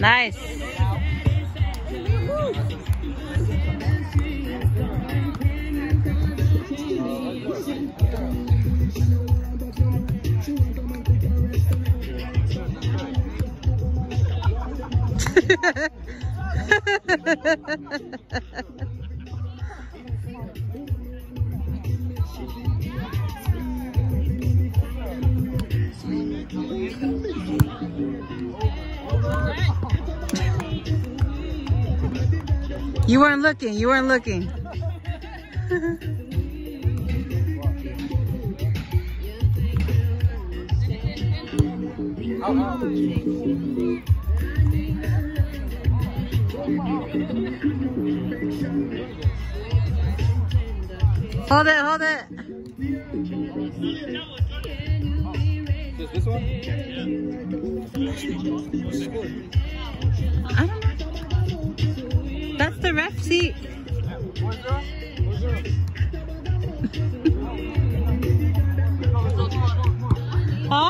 Nice. You weren't looking. You weren't looking. Hold it, hold it. This one? I don't know. That's the ref seat. Huh?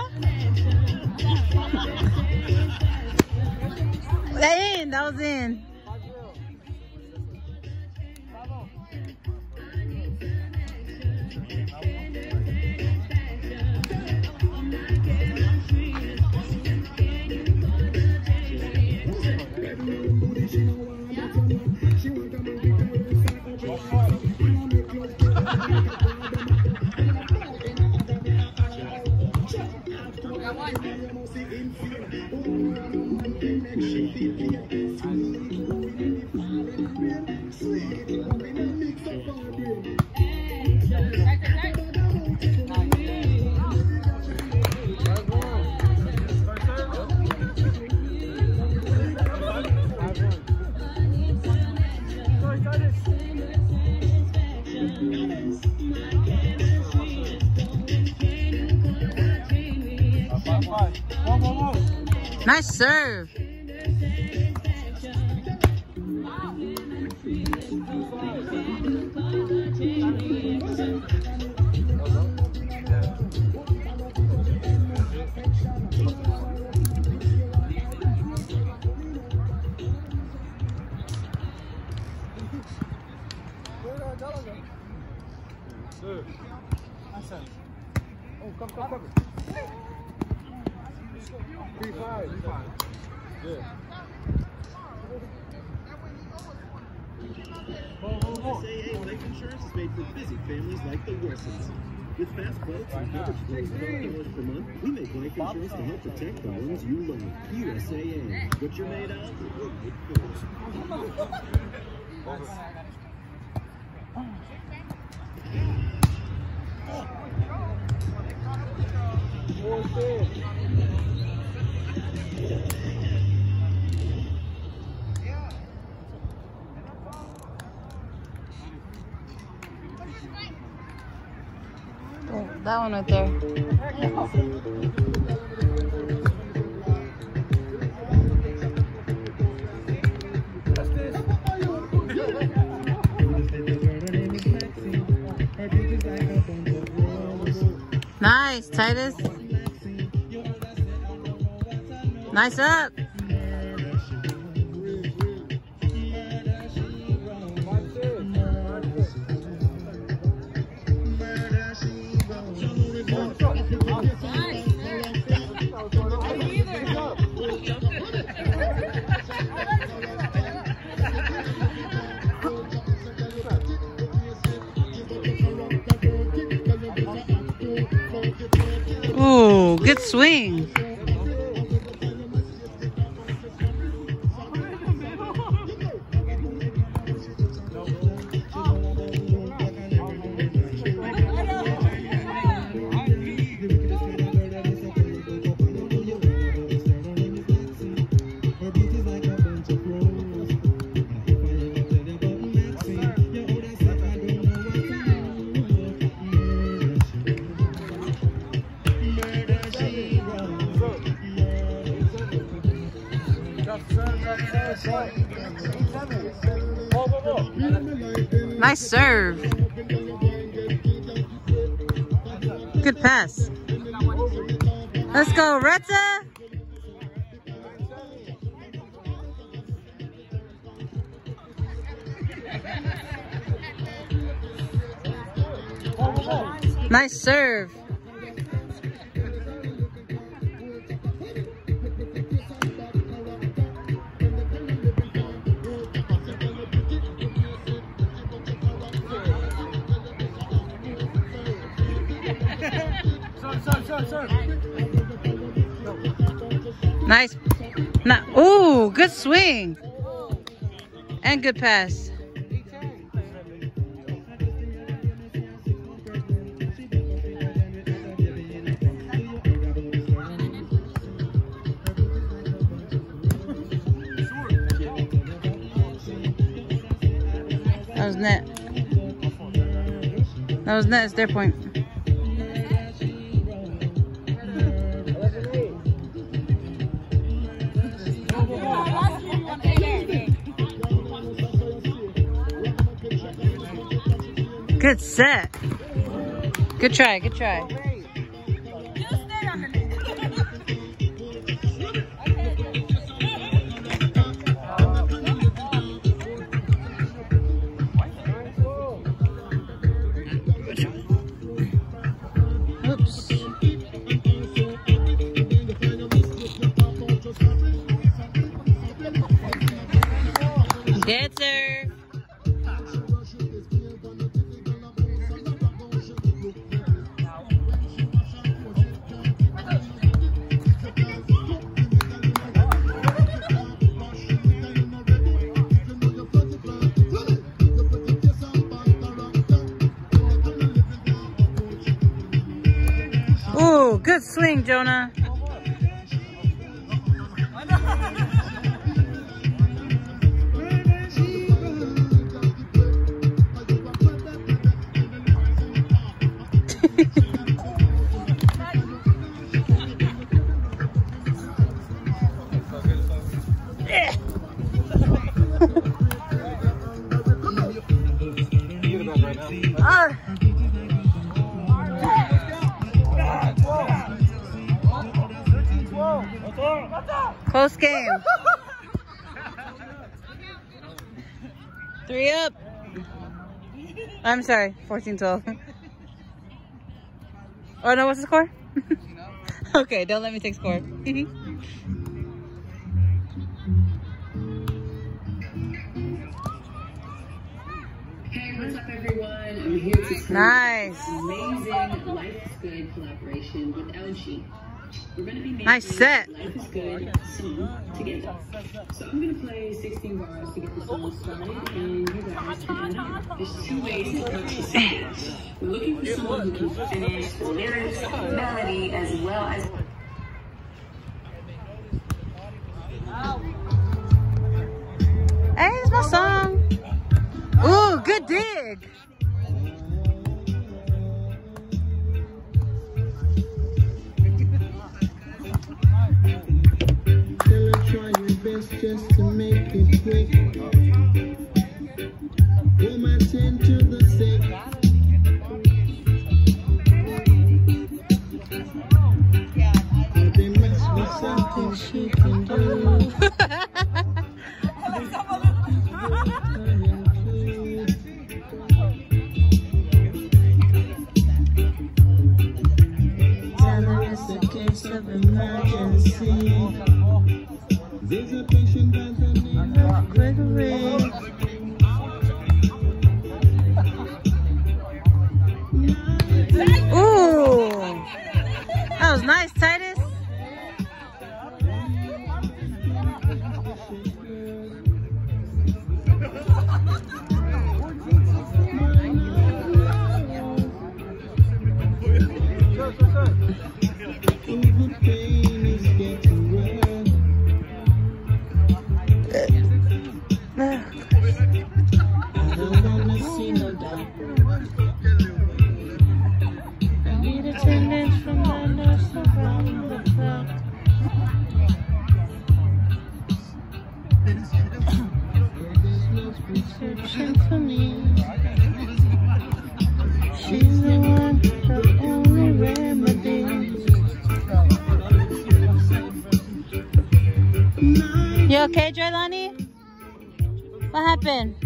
That was in. Nice serve. Oh, come. 3-5. Good. SAA Life Insurance is made for busy families like the Worsons. With fast quotes and coverage below $12 per month, we make life insurance to help protect the ones you love. USAA. What you're made of, we're made Oh, that one right there. Nice, Titus. Nice up. Ooh, good swing. Nice serve. Good pass. Let's go, Retta. Nice serve. Nice. Ooh, good swing. And good pass. That was net. That was net. It's their point. Good set. Good try. Good try. Oops. Good serve. Ooh, good swing, Jonah. Close game. 3 up. I'm sorry, 14-12. Oh no, what's the score? Okay, don't let me take score. Hey, what's up everyone? I'm here to start Nice. amazing Life is Good collaboration with LG. We're going to be making Nice set. Life is Good song together. So I'm going to play 16 bars to get the song started, and you guys can end up. There's 2 ways to purchase it. We're looking for someone who can finish the lyrics, melody, as well as... Hey, it's my song. Ooh, good dig. Just to make it quick. Pull my chin to the sick. I've been messed with something she can do. Tell her it's a case of emergency. There's a patient by the name of Gregory. Ooh, that was nice, Titus. The pain is getting worse. I don't wanna see no doubt. I need attendance from the nurse around the clock. There's no prescription for me. She's the one, the only remedy. You okay, Joylani? What happened?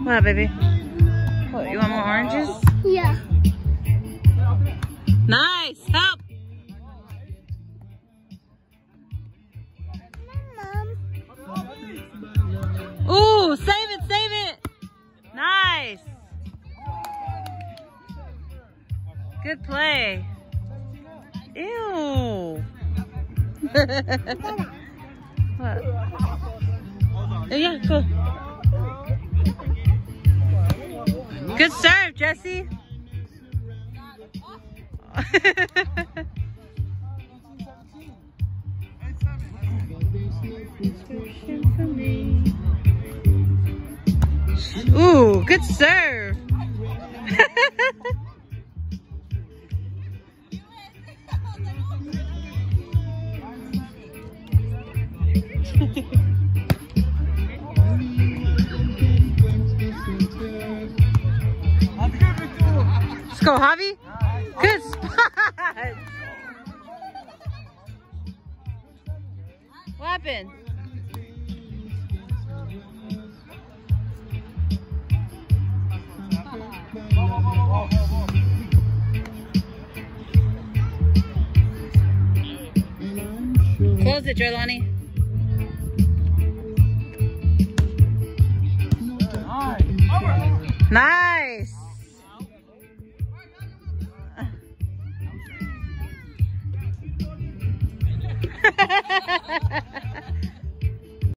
What, baby? What, you want more oranges? Yeah. Nice! Help! Ooh, save it, save it! Nice! Good play. Ew! What? Oh, yeah, go. Good serve, Jesse. Ooh, good serve. Let's go, Javi. Good spot. What happened? Close it, Jorlani. Nice.